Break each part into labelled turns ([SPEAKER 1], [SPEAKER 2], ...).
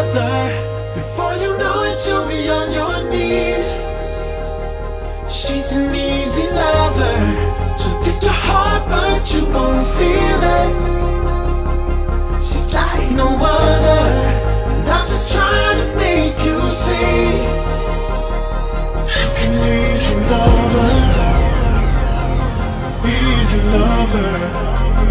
[SPEAKER 1] weather. Before you know it, you'll be on your knees. She's an easy lover. She'll take your heart, but you won't feel it. She's like no other, and I'm just trying to make you see. She's an easy lover, easy lover.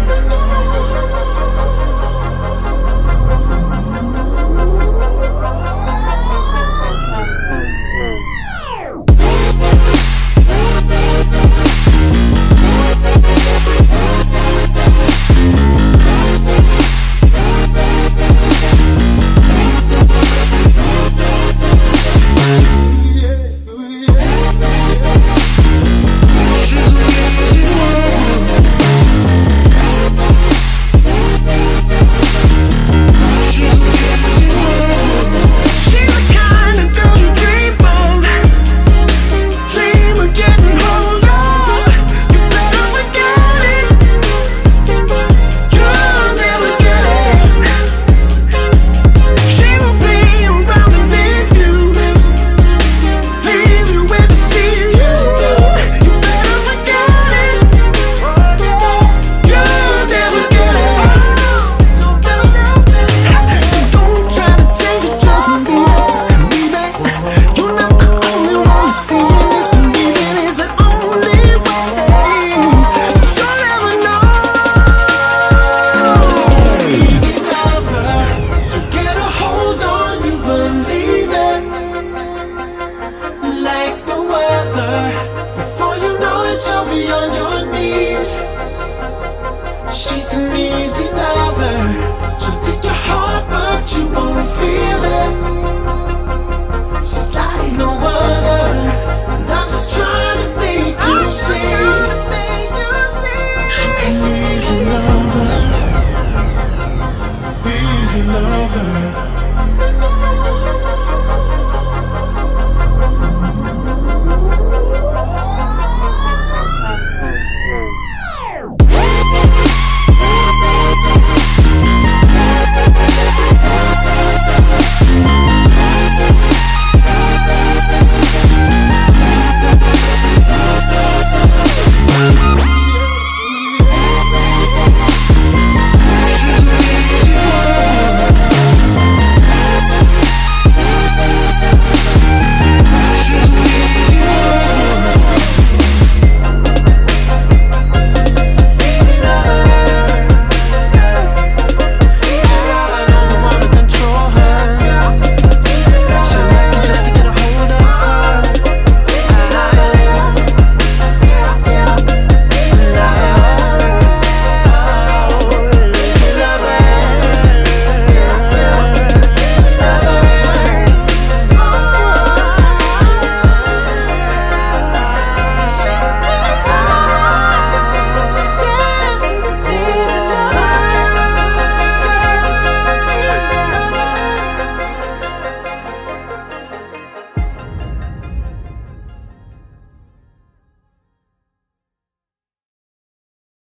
[SPEAKER 1] She's an easy lover. She'll take your heart, but you won't feel it.